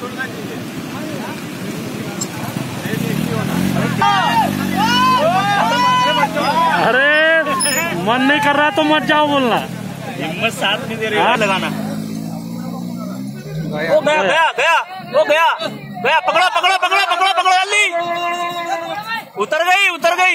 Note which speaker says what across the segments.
Speaker 1: अरे मन नहीं कर रहा तो मत जाओ बोलना,
Speaker 2: हिम्मत साथ नहीं दे रही लगाना।
Speaker 3: वो गया, वो गया, पकड़ो पकड़ो पकड़ो पकड़ो पकड़ो जल्दी। उतर गई।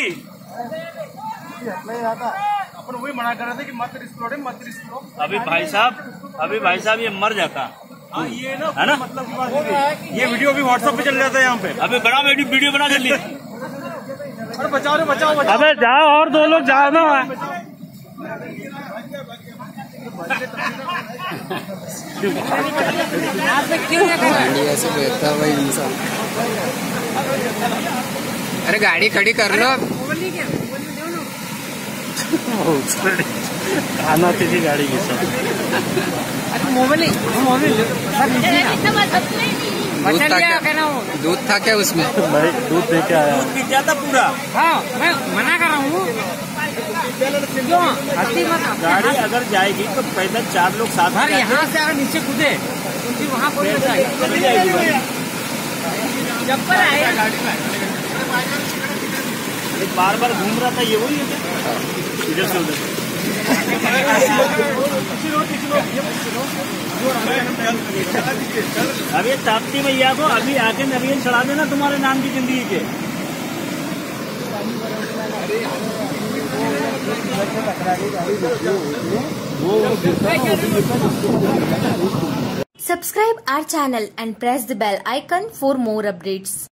Speaker 2: अपन वही मना कर रहे थे कि मत रिस्क लो, मत रिस्क लो।
Speaker 3: अभी भाई साहब ये मर जाता।
Speaker 2: ये ना
Speaker 3: है ना,
Speaker 2: मतलब ये वीडियो भी व्हाट्सएप पे चल जाता है यहाँ पे।
Speaker 3: अभी बड़ा वीडियो बना जल्दी।
Speaker 2: अरे बचाओ रे बचाओ।
Speaker 1: अबे जाओ और 2 लोग जाओ ना।
Speaker 4: ऐसे बैठता भाई इंसान। अरे गाड़ी खड़ी कर लो।
Speaker 1: खाना तेजी गाड़ी की सब।
Speaker 4: दूध था क्या उसमें?
Speaker 1: भाई दूध दे के आया।
Speaker 3: दूध पी जाता पूरा।
Speaker 5: हाँ मैं मना कर रहा हूँ।
Speaker 3: गाड़ी अगर जाएगी तो पैदल 4 लोग साथ में
Speaker 5: यहाँ से अगर नीचे कूदे तो वहाँ कोई
Speaker 3: चली जाएगी।
Speaker 5: जब पर आए
Speaker 3: बार घूम रहा था, ये वही है क्या? इधर से उधर। अभी ताप्ती भैया को अभी आके नवीन चढ़ा देना तुम्हारे नाम की जिंदगी के।
Speaker 6: Subscribe our channel and press the bell icon for more updates.